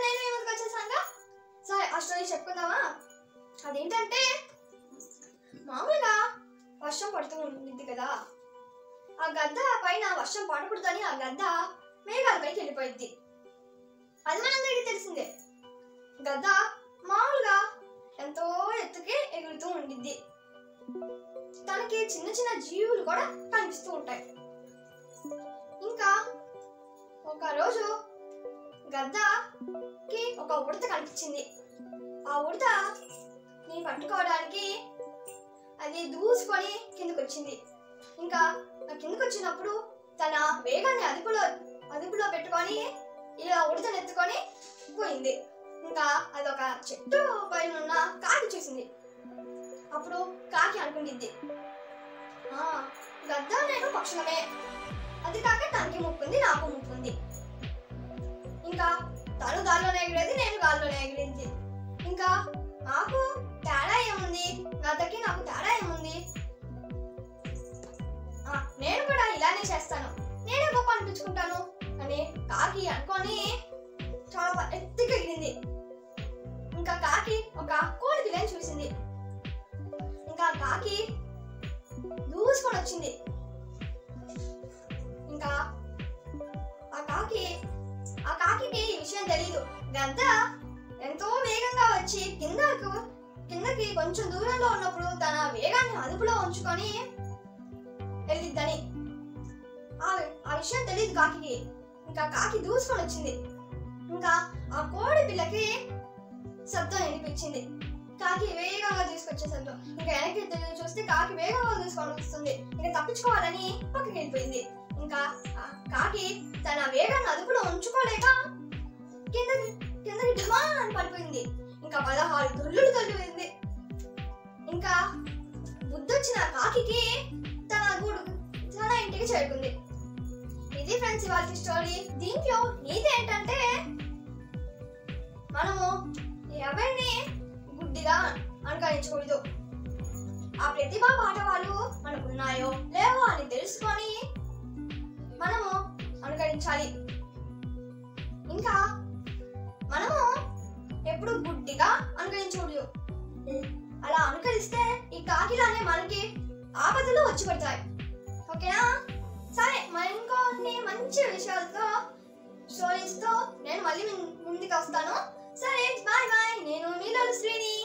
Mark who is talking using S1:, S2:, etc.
S1: నేను మీ ముందుకు వచ్చేసానుగా. సరే ఆ స్టోరీ చెప్పుకుందామా? అదేంటంటే మామూలుగా వర్షం పడుతూ ఉంటుంది కదా, ఆ గద్ద పైన వర్షం పడకూడదని ఆ గద్ద మేఘాలపైకి వెళ్ళిపోయింది. అది మనందరికీ తెలిసిందే. గద్ద మామూలుగా ఎంతో ఎత్తుకే ఎగురుతూ ఉండిద్ది. తనకి చిన్న చిన్న జీవులు కూడా కనిపిస్తూ ఉంటాయి. ఇంకా ఒక రోజు గద్దకి ఒక ఉడత కనిపించింది. ఆ ఉడతని పట్టుకోవడానికి అది దూసుకొని కిందకు వచ్చింది. ఇంకా కిందకు వచ్చినప్పుడు తన వేగాన్ని అదుపులో పెట్టుకొని ఇలా ఉడతను ఎత్తుకొని పోయింది. ఇంకా అదొక చెట్టు పైన ఉన్న కాకి చూసింది. అప్పుడు కాకి అనుకుంటుంది, గద్ద నేను పక్షులమే, అది కాక తనకి ముక్కుంది, నాకు ముక్కుంది. ఇంకా తను గాల్లోనే ఎగిరేది, నేను గాల్లోనే ఎగిరింది. ఇంకా నాకు తేడా ఏముంది, గద్దకి నాకు తేడా ఏముంది, నేను కూడా ఇలానే చేస్తాను, నేనే గొప్ప అనిపించుకుంటాను అని కాకి అనుకొని చాలా ఎత్తుగా ఎగిరింది. ఇంకా కాకి ఒక కోడి పిల్లని చూసింది. ఇంకా కాకి దూసుకొని వచ్చింది. ఇంకా ఆ కాకికి ఈ విషయం తెలీదు. గద్ద ఎంతో వేగంగా వచ్చి కిందకి కొంచెం దూరంలో ఉన్నప్పుడు తన వేగాన్ని అదుపులో ఉంచుకొని వెళ్ళిద్దని. ఆ విషయం తెలీదు కాకి. ఇంకా కాకి దూసుకొని వచ్చింది. ఇంకా ఆ కోడి పిల్లకి శబ్దం వినిపించింది. కాకి వేగంగా తీసుకొచ్చే శబ్దం. ఇంకా వెనక్కి చూస్తే కాకి వేగంగా తీసుకొని వస్తుంది. ఇంకా తప్పించుకోవాలని పక్కకి వెళ్ళిపోయింది. ఇంకా కాకి తన వేగాన్ని అదుపులో ఉంచుకోలేక కిందకి డిమాండ్ అని పడిపోయింది. ఇంకా 16 దొల్లులు తొలిపోయింది. ఇంకా బుద్ధొచ్చిన కాకి తన ఇంటికి చేరుకుంది. ఇది ఫ్రెండ్స్ ఇవాళ స్టోరీ. దీంట్లో నీతి ఏంటంటే మనము ఎవరిని గుడ్డిగా అనుకరించకూడదు. ఆ ప్రతిభా పాఠవాలు మనకు ఉన్నాయో లేవో అని తెలుసుకొని మనము అనుకరించాలి. ఇంకా మనము ఎప్పుడు గుడ్డిగా అనుకరించకూడదు. అలా అనుకరిస్తే ఈ కాకిలానే మనకి ఆపదలు వచ్చి పడతాయి. ఓకేనా? సరే, మరి ఇంకొన్ని మంచి విషయాలతో స్టోరీస్తో నేను మళ్ళీ ముందుకు వస్తాను. సరే, బాయ్ బాయ్. నేను మీలో శ్రీని.